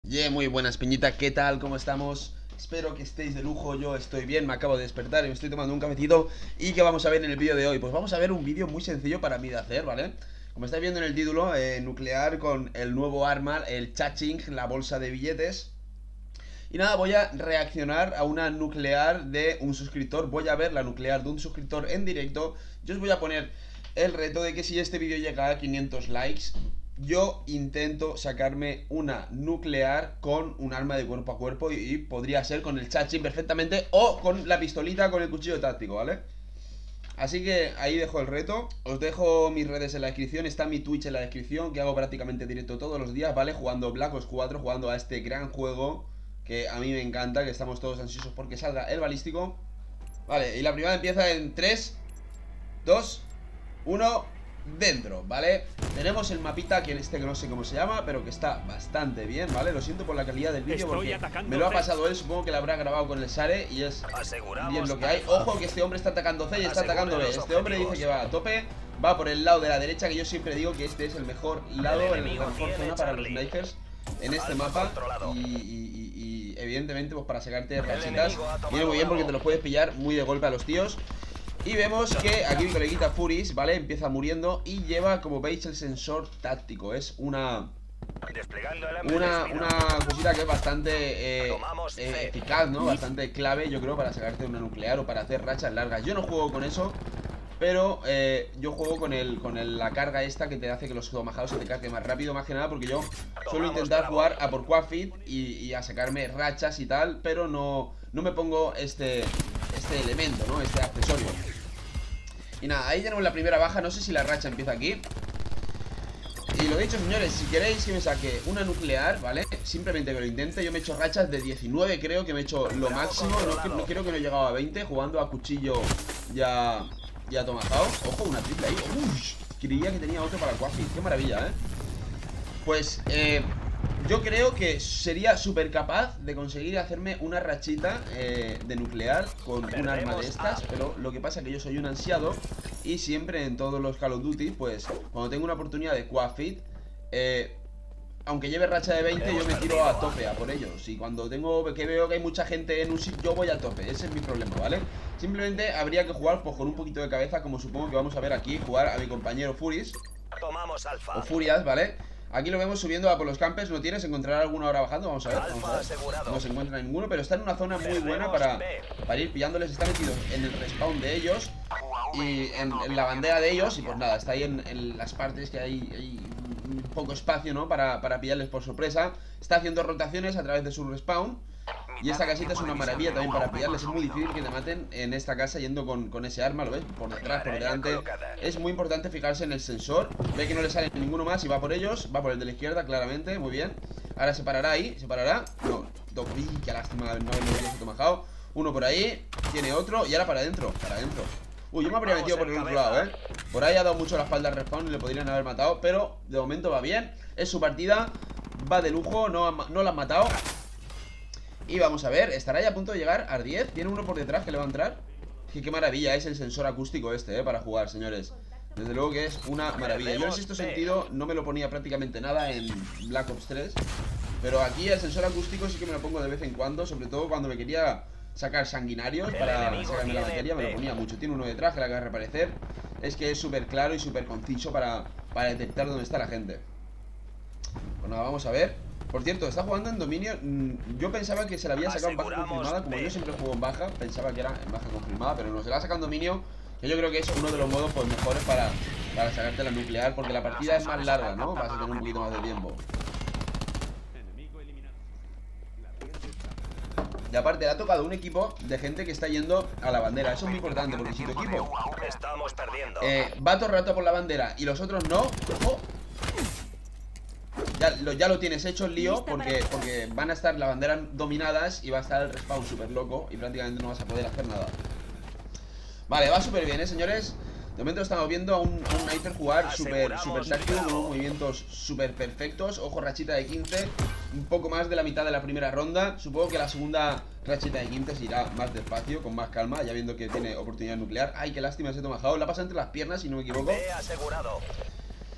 Muy buenas, Peñita, ¿qué tal? ¿Cómo estamos? Espero que estéis de lujo, yo estoy bien, me acabo de despertar y me estoy tomando un cafecito. ¿Y qué vamos a ver en el vídeo de hoy? Pues vamos a ver un vídeo muy sencillo para mí de hacer, ¿vale? Como estáis viendo en el título, nuclear con el nuevo arma, el Cha-Ching, la bolsa de billetes. Y nada, voy a reaccionar a una nuclear de un suscriptor. Voy a ver la nuclear de un suscriptor en directo. Yo os voy a poner el reto de que si este vídeo llega a 500 likes, yo intento sacarme una nuclear con un arma de cuerpo a cuerpo y podría ser con el Cha-Ching perfectamente o con la pistolita con el cuchillo táctico, ¿vale? Así que ahí dejo el reto. Os dejo mis redes en la descripción. Está mi Twitch en la descripción, que hago prácticamente directo todos los días, ¿vale? Jugando Black Ops 4, jugando a este gran juego que a mí me encanta, que estamos todos ansiosos porque salga el balístico. Vale, y la primera empieza en 3, 2, 1, dentro, ¿vale? Tenemos el mapita, que que no sé cómo se llama, pero que está bastante bien, ¿vale? Lo siento por la calidad del vídeo porque me lo ha pasado él, supongo que lo habrá grabado con el Sare y es bien lo que hay. Ojo que este hombre está atacando C y está atacando B. Este hombre dice que va a tope, va por el lado de la derecha, que yo siempre digo que este es el mejor lado, la mejor zona para los snipers en este mapa y evidentemente pues para sacarte rachitas viene muy bien porque te los puedes pillar muy de golpe a los tíos. Y vemos que aquí mi coleguita Furis, ¿vale? Empieza muriendo y lleva, como veis, el sensor táctico. Es una cosita que es bastante eficaz, ¿no? Bastante clave, yo creo, para sacarte una nuclear o para hacer rachas largas. Yo no juego con eso, pero yo juego con la carga esta que te hace que los tomajados se te carguen más rápido, más que nada porque yo suelo intentar jugar a por Quafit y a sacarme rachas y tal, pero no me pongo este elemento, ¿no? Este accesorio. Y nada, ahí tenemos la primera baja. No sé si la racha empieza aquí. Y lo dicho, señores, si queréis que me saque una nuclear, ¿vale? Simplemente que lo intente. Yo me he hecho rachas de 19, creo que me he hecho lo máximo. No creo que no he llegado a 20 jugando a cuchillo ya tomajado. Ojo, una triple ahí. Uy, creía que tenía otro para Quafit. Qué maravilla, ¿eh? Pues, yo creo que sería súper capaz de conseguir hacerme una rachita de nuclear con un arma de estas. Pero lo que pasa es que yo soy un ansiado y siempre en todos los Call of Duty, pues cuando tengo una oportunidad de Quafit, aunque lleve racha de 20, yo me tiro a tope a por ellos. Y cuando veo que hay mucha gente en un sitio, yo voy a tope. Ese es mi problema, ¿vale? Simplemente habría que jugar pues con un poquito de cabeza, como supongo que vamos a ver aquí, jugar a mi compañero Furis o Furias, ¿vale? Aquí lo vemos subiendo a por los campers. ¿No tienes? ¿Encontrará alguno ahora bajando? Vamos a ver, No se encuentra ninguno, pero está en una zona muy buena para ir pillándoles. Está metido en el respawn de ellos y en la bandera de ellos. Y pues nada, está ahí en las partes que hay un poco espacio, ¿no? Para pillarles por sorpresa. Está haciendo rotaciones a través de su respawn. Y esta casita es una maravilla también para pillarles. Es muy difícil que te maten en esta casa yendo con ese arma, ¿lo ves? Por detrás, por delante. Es muy importante fijarse en el sensor. Ve que no le sale ninguno más y va por ellos. Va por el de la izquierda, claramente, muy bien. Ahora se parará ahí, se parará. No, qué lástima no haberlo tomajado. Uno por ahí, tiene otro. Y ahora para adentro, Uy, yo me habría metido por el otro lado, ¿eh? Por ahí ha dado mucho la espalda al respawn y le podrían haber matado. Pero de momento va bien, es su partida. Va de lujo, no la han matado. Y vamos a ver, estará ya a punto de llegar a 10. Tiene uno por detrás que le va a entrar. Qué maravilla es el sensor acústico este, para jugar, señores. Desde luego que es una maravilla. Yo en sexto sentido no me lo ponía prácticamente nada en Black Ops 3, pero aquí el sensor acústico sí que me lo pongo de vez en cuando. Sobre todo cuando me quería sacar sanguinarios para sacarme la batería, me lo ponía mucho. Tiene uno detrás que le acaba de reaparecer. Es que es súper claro y súper conciso para detectar dónde está la gente. Pues nada, vamos a ver. Por cierto, está jugando en dominio. Yo pensaba que se la había sacado en baja confirmada. Como yo siempre juego en baja, pensaba que era en baja confirmada, pero no, se la ha sacado en dominio, que yo creo que es uno de los modos pues mejores para sacarte la nuclear, porque la partida es más larga, ¿no? Vas a tener un poquito más de tiempo. Y aparte le ha tocado un equipo de gente que está yendo a la bandera. Eso es muy importante, porque si tu equipo va todo el rato por la bandera y los otros no, ojo, ya lo tienes hecho el lío, porque van a estar las banderas dominadas y va a estar el respawn súper loco y prácticamente no vas a poder hacer nada. Vale, va súper bien, señores. De momento estamos viendo a un sniper jugar súper táctico, con unos movimientos súper perfectos. Ojo, rachita de 15, un poco más de la mitad de la primera ronda. Supongo que la segunda rachita de 15 se irá más despacio, con más calma, ya viendo que tiene oportunidad nuclear. Ay, qué lástima ese tomahawk. La pasa entre las piernas, si no me equivoco.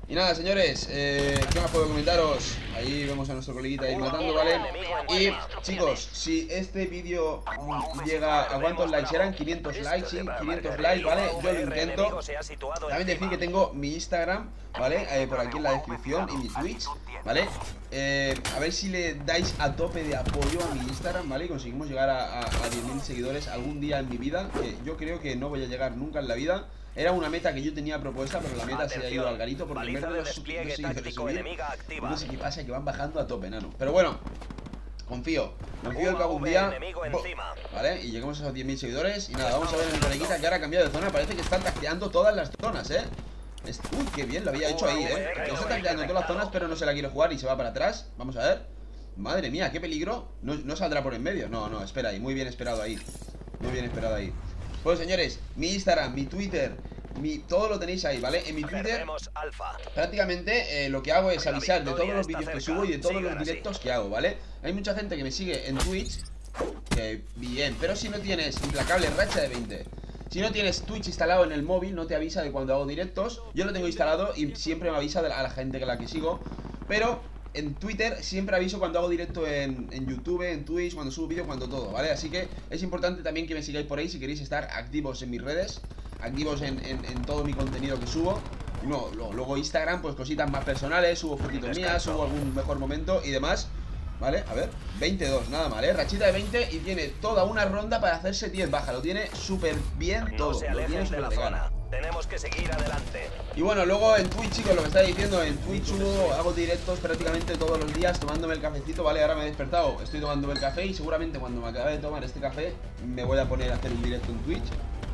Y nada, señores, ¿qué más puedo comentaros? Ahí vemos a nuestro coleguita ahí matando, ¿vale? Y, chicos, si este vídeo llega a cuántos likes eran, 500 likes, sí, 500 likes, ¿vale? Yo lo intento. También decir que tengo mi Instagram, ¿vale? Por aquí en la descripción y mi Twitch, ¿vale? A ver si le dais a tope de apoyo a mi Instagram, ¿vale? Y conseguimos llegar a 10.000 seguidores algún día en mi vida, que yo creo que no voy a llegar nunca en la vida. Era una meta que yo tenía propuesta, pero la meta se ha ido al garito porque en vez de los seguidores subir, no sé qué pasa, que van bajando a tope, nano. Pero bueno, confío en que algún día, ¿vale? Y lleguemos a esos 10.000 seguidores. Y nada, vamos a ver en el coleguita que ahora ha cambiado de zona. Parece que están tacteando todas las zonas, Uy, qué bien, lo había hecho ahí, No está tacteando todas las zonas, pero no se la quiere jugar y se va para atrás. Vamos a ver. Madre mía, qué peligro. No saldrá por en medio. No, espera ahí, muy bien esperado ahí. Muy bien esperado ahí. Pues señores, mi Instagram, mi Twitter, todo lo tenéis ahí, ¿vale? En mi Twitter prácticamente lo que hago es avisar de todos los vídeos que subo y de todos los directos que hago, ¿vale? Hay mucha gente que me sigue en Twitch, que bien, pero si no tienes implacable racha de 20, si no tienes Twitch instalado en el móvil, no te avisa de cuando hago directos. Yo lo tengo instalado y siempre me avisa a la gente a la que sigo, pero en Twitter siempre aviso cuando hago directo en YouTube, en Twitch, cuando subo vídeo, cuando todo, ¿vale? Así que es importante también que me sigáis por ahí si queréis estar activos en mis redes, activos en todo mi contenido que subo. No, luego Instagram, pues cositas más personales, subo fotitos mías, subo algún mejor momento y demás, ¿vale? A ver, 22, nada mal, rachita de 20 y tiene toda una ronda para hacerse 10 baja. Lo tiene súper bien todo, lo tiene súper legal. Tenemos que seguir adelante. Y bueno, luego en Twitch, chicos, lo que está diciendo, en Twitch hago directos prácticamente todos los días tomándome el cafecito, ¿vale? Ahora me he despertado, estoy tomándome el café y seguramente cuando me acabe de tomar este café me voy a poner a hacer un directo en Twitch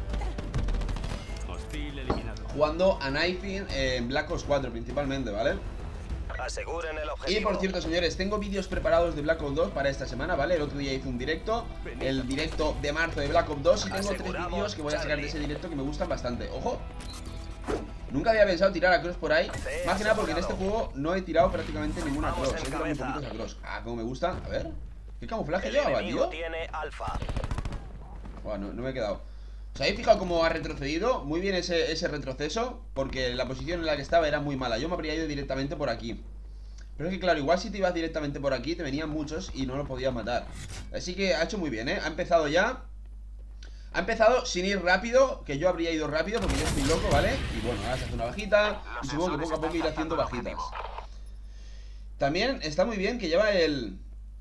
jugando a Knifing en Black Ops 4 principalmente, ¿vale? Aseguren el objetivo. Y por cierto, señores, tengo vídeos preparados de Black Ops 2 para esta semana, ¿vale? El otro día hice un directo, el directo de marzo de Black Ops 2 y tengo 3 vídeos que voy a sacar de ese directo que me gustan bastante. ¡Ojo! Nunca había pensado tirar a Cross por ahí, más que nada porque en este juego no he tirado prácticamente ninguna Cross, he tirado muy poquitos a Cross. Ah, como me gusta, a ver. ¿Qué camuflaje llevaba, tío? Bueno, no me he quedado. ¿Os habéis fijado cómo ha retrocedido? Muy bien ese retroceso, porque la posición en la que estaba era muy mala. Yo me habría ido directamente por aquí. Pero es que claro, igual si te ibas directamente por aquí te venían muchos y no lo podías matar. Así que ha hecho muy bien, ha empezado ya. Ha empezado sin ir rápido, que yo habría ido rápido porque yo estoy loco, ¿vale? Y bueno, ahora se hace una bajita y supongo que poco a poco irá haciendo bajitas. También está muy bien que lleva el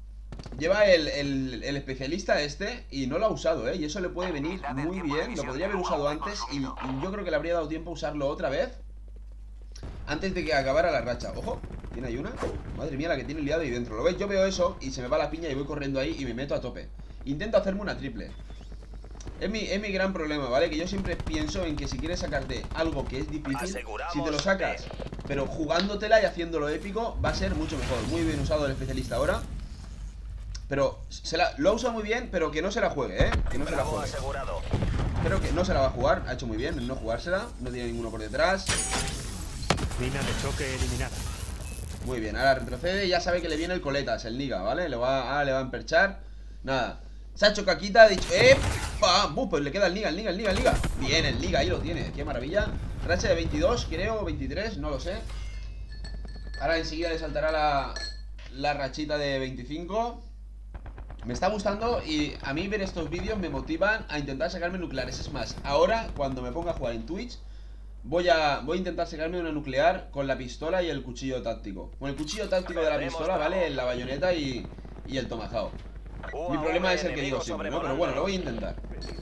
especialista este y no lo ha usado, y eso le puede venir muy bien. Lo podría haber usado antes y yo creo que le habría dado tiempo a usarlo otra vez antes de que acabara la racha. Ojo, tiene ahí una. Madre mía, la que tiene liado ahí dentro. ¿Lo veis? Yo veo eso y se me va la piña y voy corriendo ahí y me meto a tope. Intento hacerme una triple. Es mi gran problema, ¿vale? Que yo siempre pienso en que si quieres sacarte algo que es difícil, si te lo sacas, pero jugándotela y haciéndolo épico, va a ser mucho mejor. Muy bien usado el especialista ahora. Pero lo ha usado muy bien, pero que no se la juegue, que no se la juegue. Creo que no se la va a jugar, ha hecho muy bien en no jugársela. No tiene ninguno por detrás. Mina de choque eliminada. Muy bien, ahora retrocede y ya sabe que le viene el coletas, el Niga, ¿vale? Ahora le va a emperchar. Nada, se ha hecho caquita, ha dicho ¡pam! Pues le queda el Niga. Bien, el Niga, ahí lo tiene, qué maravilla. Racha de 22, creo, 23, no lo sé. Ahora enseguida le saltará la rachita de 25. Me está gustando y a mí ver estos vídeos me motivan a intentar sacarme nucleares. Es más, ahora cuando me ponga a jugar en Twitch voy a intentar sacarme una nuclear con la pistola y el cuchillo táctico. Con el cuchillo táctico de la pistola, ¿vale? La bayoneta y el tomahawk. Mi problema es el que digo siempre, ¿no? Pero bueno, lo voy a intentar.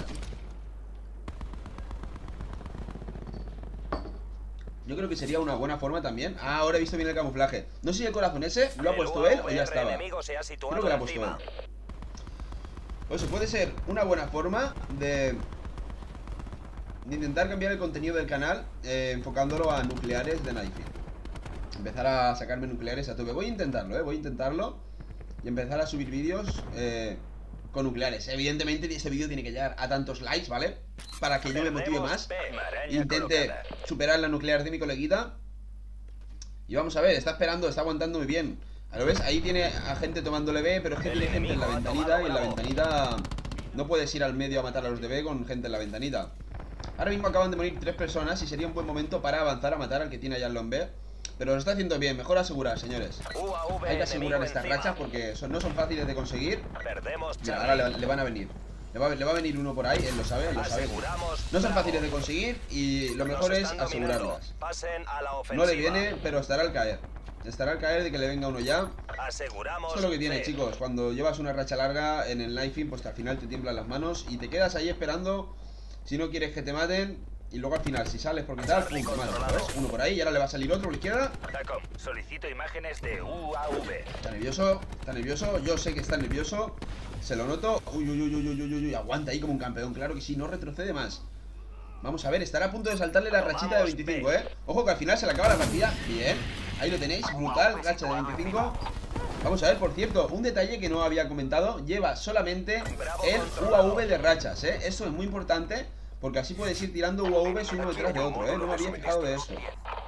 Yo creo que sería una buena forma también. Ah, ahora he visto bien el camuflaje. No sé si el corazón ese lo ha puesto él o ya estaba. Creo que lo ha puesto él. Pues puede ser una buena forma de intentar cambiar el contenido del canal, enfocándolo a nucleares de Knifing. Empezar a sacarme nucleares a tope. Voy a intentarlo, voy a intentarlo. Y empezar a subir vídeos con nucleares. Evidentemente este vídeo tiene que llegar a tantos likes, ¿vale? Para que yo me motive más. Intente superar la nuclear de mi coleguita. Y vamos a ver, está esperando, está aguantando muy bien. ¿Lo ves? Ahí tiene a gente tomándole B, pero es que tiene gente en la ventanita. Y en la ventanita no puedes ir al medio a matar a los de B con gente en la ventanita. Ahora mismo acaban de morir 3 personas y sería un buen momento para avanzar a matar al que tiene allá en B. Pero lo está haciendo bien, mejor asegurar, señores. UAV Hay que asegurar enemigo estas encima. rachas porque no son fáciles de conseguir. Perdemos Mira, Charlie. ahora le van a venir. Le va a venir uno por ahí, él lo sabe, Aseguramos No son Bravo. fáciles de conseguir y lo Nos mejor es están dominando. asegurarlas. Pasen a la ofensiva. No le viene, pero estará al caer. Estará al caer de que le venga uno ya. Aseguramos. Eso es lo que tiene, B. chicos. Cuando llevas una racha larga en el knifing, pues que al final te tiemblan las manos y te quedas ahí esperando. Si no quieres que te maten. Y luego al final, si sales porque tal, pum, te matan, ¿sabes? Uno por ahí y ahora le va a salir otro por la izquierda. Tacom, solicito imágenes de UAV. Está nervioso. Yo sé que está nervioso. Se lo noto. Uy. Aguanta ahí como un campeón. Claro que sí, no retrocede más. Vamos a ver, estará a punto de saltarle la rachita de 25, Ojo que al final se le acaba la partida. Bien, ahí lo tenéis, brutal, racha de 25. Vamos a ver, por cierto, un detalle que no había comentado. Lleva solamente el UAV de rachas, Eso es muy importante, porque así puedes ir tirando UAVs uno detrás de otro, No me había fijado de eso.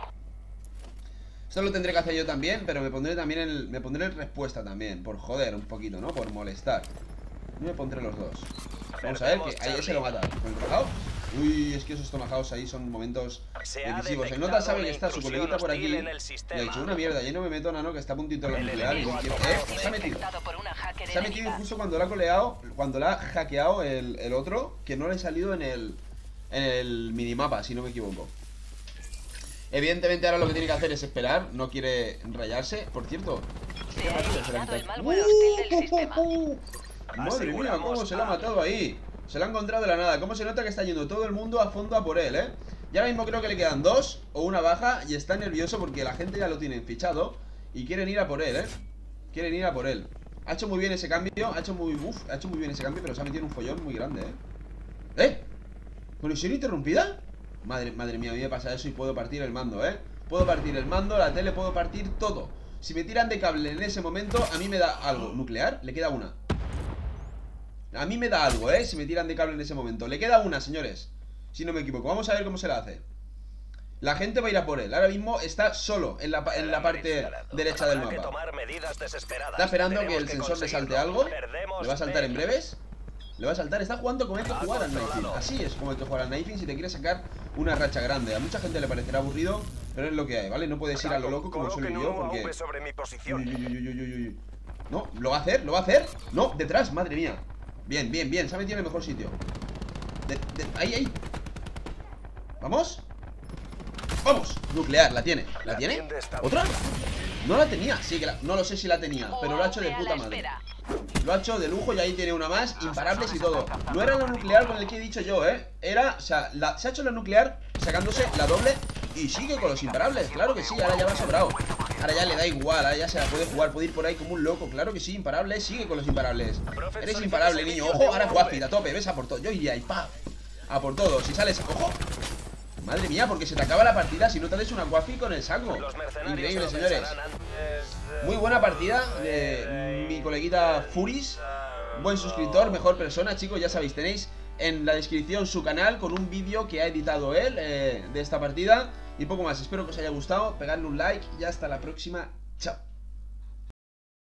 Esto lo tendré que hacer yo también, pero me pondré también me pondré en respuesta también, por joder un poquito, ¿no? Por molestar. Y me pondré los dos. Vamos a ver que ahí ese lo mata. ¿Con el tomahawk? Uy, es que esos tomahawks ahí son momentos decisivos. El Nota sabe que está su coleguita por aquí. Le ha dicho una mierda, yo no me meto, Nano, que está a puntito de la nuclear y quiero. Se ha metido. Se ha metido justo cuando la ha coleado, cuando la ha hackeado el otro, que no le ha salido en el minimapa, si no me equivoco. Evidentemente ahora lo que tiene que hacer es esperar. No quiere rayarse. Por cierto, Se ha eliminado el malware hostil del sistema. Madre mía, cómo se lo ha matado ahí. Se lo ha encontrado de la nada. Cómo se nota que está yendo todo el mundo a fondo a por él, Y ahora mismo creo que le quedan 2 o una baja. Y está nervioso porque la gente ya lo tiene fichado y quieren ir a por él, Quieren ir a por él. Ha hecho muy bien ese cambio. Ha hecho muy bien ese cambio, pero se ha metido en un follón muy grande, ¿Conexión interrumpida? Madre mía, a mí me pasa eso y puedo partir el mando, Puedo partir el mando, la tele, puedo partir todo. Si me tiran de cable en ese momento, a mí me da algo. ¿Nuclear? Le queda una. A mí me da algo, si me tiran de cable en ese momento. Le queda una, señores, si no me equivoco. Vamos a ver cómo se la hace. La gente va a ir a por él. Ahora mismo está solo en la parte derecha del mapa. Está esperando que el sensor le salte algo. Le va a saltar en breves. Le va a saltar, está jugando como hay que jugar al knifing. Así es como hay que jugar al knifing si te quieres sacar una racha grande. A mucha gente le parecerá aburrido, pero es lo que hay, ¿vale? No puedes ir a lo loco como suelo yo porque... No, ¿lo va a hacer? ¿Lo va a hacer? No, detrás, madre mía. Bien, se ha metido en el mejor sitio. Ahí. ¿Vamos? ¡Vamos! Nuclear, la tiene. ¿La tiene? ¿Otra? No la tenía, sí que no lo sé si la tenía, pero lo ha hecho de puta madre. Lo ha hecho de lujo y ahí tiene una más, imparables y todo. No era la nuclear con el que he dicho yo, Era, o sea, se ha hecho la nuclear sacándose la doble y sigue con los imparables. Claro que sí, ahora ya va sobrado. Ahora ya le da igual, ahora ya se la puede jugar, puede ir por ahí como un loco. Claro que sí, imparable, sigue con los imparables. Eres imparable, niño. Ojo, ahora Guapit, a tope, ves a por todo. Yo iría ahí, pa. A por todo, si sales, ojo. Madre mía, porque se te acaba la partida si no te haces una Guafi con el saco. Increíble, señores. Muy buena partida de mi coleguita Furis. Buen suscriptor, mejor persona, chicos, ya sabéis, tenéis en la descripción su canal con un vídeo que ha editado él de esta partida. Y poco más, espero que os haya gustado, pegadle un like y hasta la próxima. Chao.